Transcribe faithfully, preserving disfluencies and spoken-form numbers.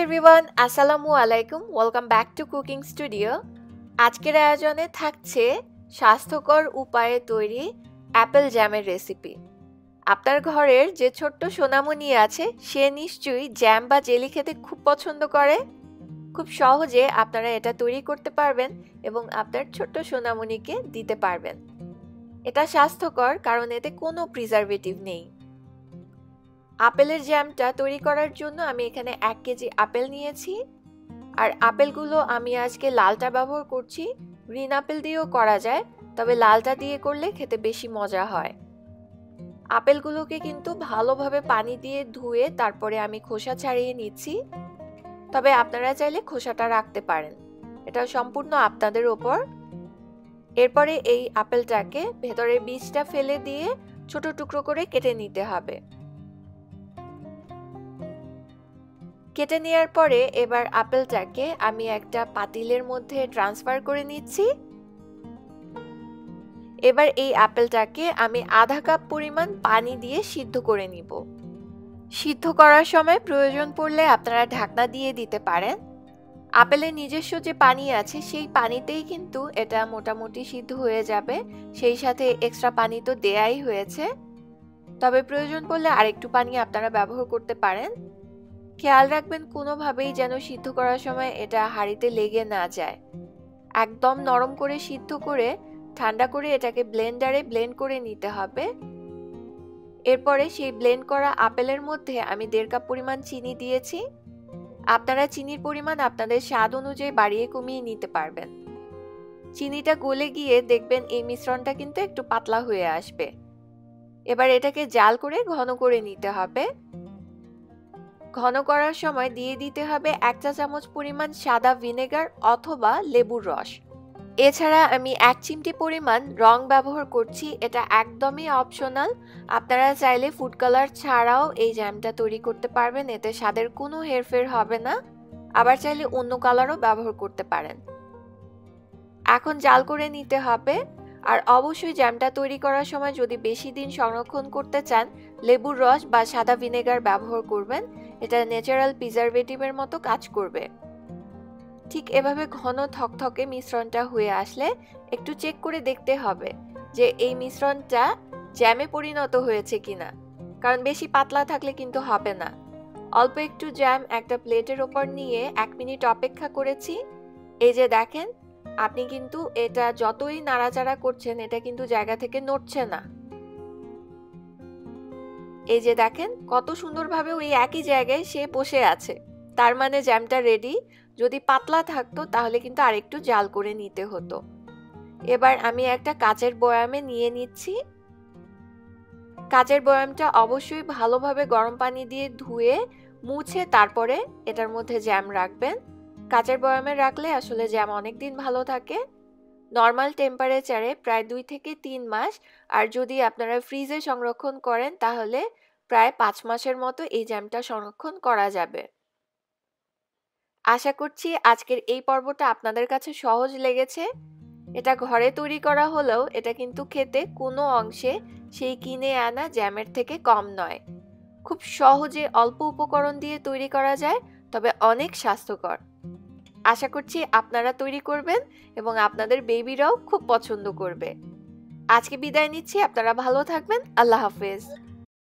Everyone, আসসালামু আলাইকুম। Welcome back to cooking studio. আজকের আয়োজনে থাকছে স্বাস্থ্যকর উপায়ে তৈরি অ্যাপেল জ্যামের রেসিপি। আপনার ঘরের যে ছোট্ট সোনামণি আছে সে নিশ্চয়ই জ্যাম বা জেলি খেতে খুব পছন্দ করে। খুব সহজে আপনারা এটা তৈরি করতে পারবেন এবং আপনার ছোট্ট সোনামণিকে দিতে পারবেন। এটা স্বাস্থ্যকর কারণ এতে কোনো প্রিজারভেটিভ নেই। আপেলের জ্যামটা তৈরি করার জন্য আমি এখানে এক কেজি আপেল নিয়েছি। আর আপেলগুলো আমি আজকে লালটা ব্যবহার করছি। গ্রিন আপেল দিয়েও করা যায়, তবে লালটা দিয়ে করলে খেতে বেশি মজা হয়। আপেলগুলোকে কিন্তু ভালোভাবে পানি দিয়ে ধুয়ে তারপরে আমি খোসা ছাড়িয়ে নিচ্ছি। তবে আপনারা চাইলে খোসাটা রাখতে পারেন, এটা সম্পূর্ণ আপনাদের ওপর। এরপরে এই আপেলটাকে ভেতরের বীজটা ফেলে দিয়ে ছোট টুকরো করে কেটে নিতে হবে। কেটে নেওয়ার পরে এবার আপেলটাকে আমি একটা পাতিলের মধ্যে ট্রান্সফার করে নিচ্ছি। এবার এই আপেলটাকে আমি আধা কাপ পরিমাণ পানি দিয়ে সিদ্ধ করে নিব। সিদ্ধ করার সময় প্রয়োজন পড়লে আপনারা ঢাকনা দিয়ে দিতে পারেন। আপেলের নিজস্ব যে পানি আছে সেই পানিতেই কিন্তু এটা মোটামুটি সিদ্ধ হয়ে যাবে, সেই সাথে এক্সট্রা পানি তো দেয়াই হয়েছে। তবে প্রয়োজন পড়লে আরেকটু পানি আপনারা ব্যবহার করতে পারেন। খেয়াল রাখবেন কোনোভাবেই যেন সিদ্ধ করার সময় এটা হাঁড়িতে লেগে না যায়। একদম নরম করে সিদ্ধ করে ঠান্ডা করে এটাকে ব্লেন্ডারে ব্লেন্ড করে নিতে হবে। এরপরে সেই ব্লেন্ড করা আপেলের মধ্যে আমি দেড় কাপ পরিমাণ চিনি দিয়েছি। আপনারা চিনির পরিমাণ আপনাদের স্বাদ অনুযায়ী বাড়িয়ে কমিয়ে নিতে পারবেন। চিনিটা গলে গিয়ে দেখবেন এই মিশ্রণটা কিন্তু একটু পাতলা হয়ে আসবে। এবার এটাকে জাল করে ঘন করে নিতে হবে। ঘন করার সময় দিয়ে দিতে হবে এক চা চামচ পরিমাণ সাদা ভিনেগার অথবা লেবুর রস। এছাড়া আমি এক চিমটি পরিমাণ রং ব্যবহার করছি, এটা একদমই অপশনাল। আপনারা চাইলে ফুড কালার ছাড়াও এই জ্যামটা তৈরি করতে পারবেন, এতে স্বাদের কোনো হেরফের হবে না। আবার চাইলে অন্য কালারও ব্যবহার করতে পারেন। এখন জাল করে নিতে হবে। আর অবশ্যই জ্যামটা তৈরি করার সময় যদি বেশি দিন সংরক্ষণ করতে চান লেবুর রস বা সাদা ভিনেগার ব্যবহার করবেন, এটা ন্যাচারাল প্রিজারভেটিভের মতো কাজ করবে। ঠিক এভাবে ঘন থকথকে মিশ্রণটা হয়ে আসলে একটু চেক করে দেখতে হবে যে এই মিশ্রণটা জ্যামে পরিণত হয়েছে কিনা, কারণ বেশি পাতলা থাকলে কিন্তু হবে না। অল্প একটু জ্যাম একটা প্লেটের ওপর নিয়ে এক মিনিট অপেক্ষা করেছি। এই যে দেখেন, আপনি কিন্তু এটা যতই নাড়াচাড়া করছেন এটা কিন্তু জায়গা থেকে নড়ছে না। এই যে দেখেন কত সুন্দরভাবে ওই একই জায়গায় সে বসে আছে, তার মানে জ্যামটা রেডি। যদি পাতলা থাকতো তাহলে কিন্তু আরেকটু জাল করে নিতে হতো। এবার আমি একটা কাচের বয়ামে নিয়ে নিচ্ছি। কাচের বয়ামটা অবশ্যই ভালোভাবে গরম পানি দিয়ে ধুয়ে মুছে তারপরে এটার মধ্যে জ্যাম রাখবেন। কাচের বয়ামে রাখলে আসলে জ্যাম অনেকদিন ভালো থাকে। নর্মাল টেম্পারেচারে প্রায় দুই থেকে তিন মাস, আর যদি আপনারা ফ্রিজে সংরক্ষণ করেন তাহলে প্রায় পাঁচ মাসের মতো এই জ্যামটা সংরক্ষণ করা যাবে। আশা করছি আজকের এই পর্বটা আপনাদের কাছে সহজ লেগেছে। এটা ঘরে তৈরি করা হলেও এটা কিন্তু খেতে কোনো অংশে সেই কিনে আনা জ্যামের থেকে কম নয়। খুব সহজে অল্প উপকরণ দিয়ে তৈরি করা যায়, তবে অনেক স্বাস্থ্যকর। আশা করছি আপনারা তৈরি করবেন এবং আপনাদের বেবিরাও খুব পছন্দ করবে। আজকে বিদায় নিচ্ছি, আপনারা ভালো থাকবেন। আল্লাহ হাফেজ।